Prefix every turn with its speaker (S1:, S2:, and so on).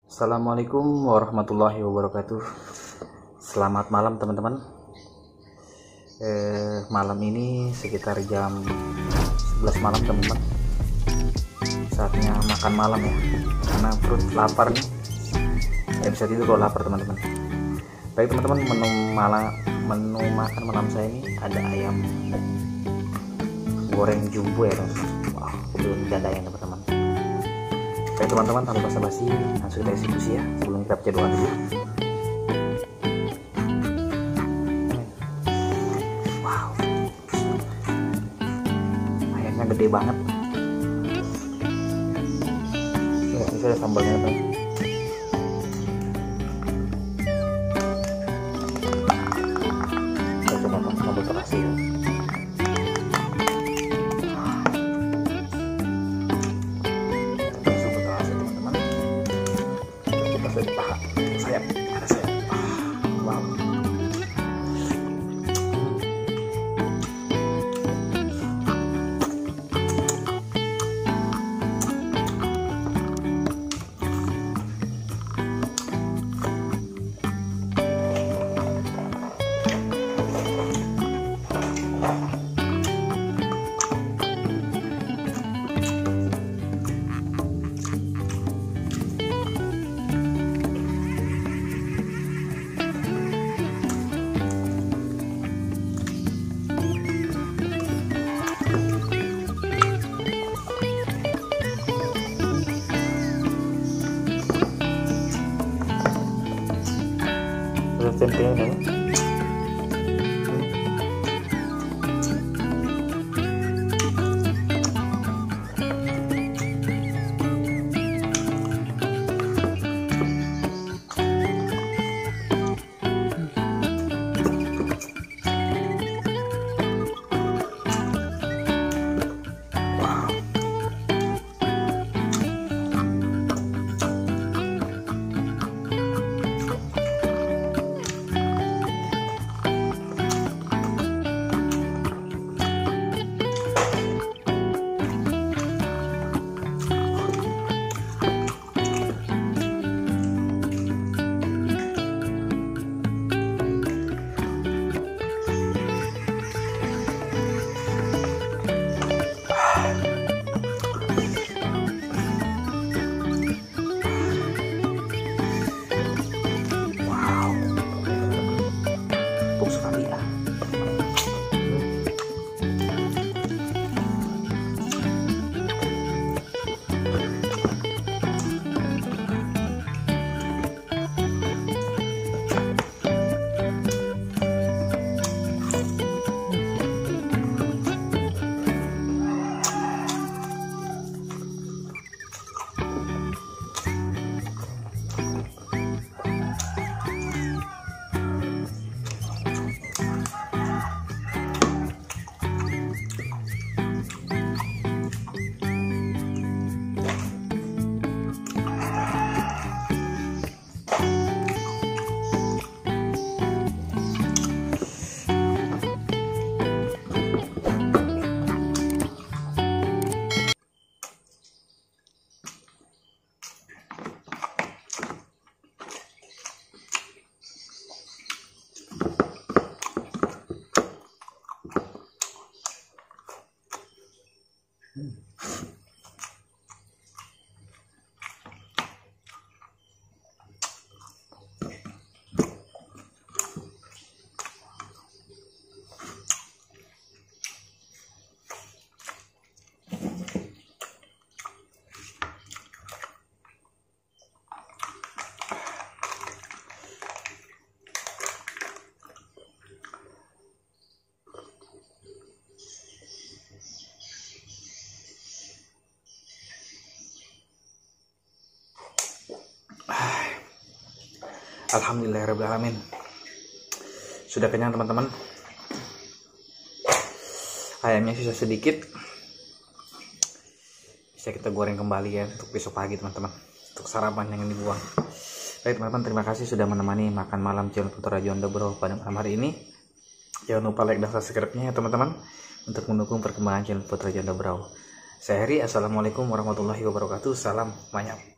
S1: Assalamualaikum warahmatullahi wabarakatuh. Selamat malam teman-teman. Malam ini sekitar jam 11 malam teman-teman. Saatnya makan malam ya, karena perut lapar nih. Ya bisa tidur kalau lapar teman-teman. Baik teman-teman, menu makan malam saya ini ada ayam goreng jumbo ya teman-teman. Wah, belum dadanya teman-teman. Baik teman-teman, tanpa basa-basi langsung kita eksekusi ya, sebelum kita baca doa dulu. Wow, ayamnya gede banget. Ini saya sambalnya teman. Saya coba sambal terasi ya. Dari paha sayap, ada sayap. Wow. Tempenya ini sekali ya. Alhamdulillahirrahmanirrahim. Sudah kenyang teman-teman. Ayamnya sisa sedikit, bisa kita goreng kembali ya untuk besok pagi teman-teman, untuk sarapan yang dibuang. Baik teman-teman, terima kasih sudah menemani makan malam channel Putra Jondo Bro pada malam hari ini. Jangan lupa like dan subscribe-nya ya teman-teman, untuk mendukung perkembangan channel Putra Jondo Bro. Saya Heri, assalamualaikum warahmatullahi wabarakatuh. Salam banyak.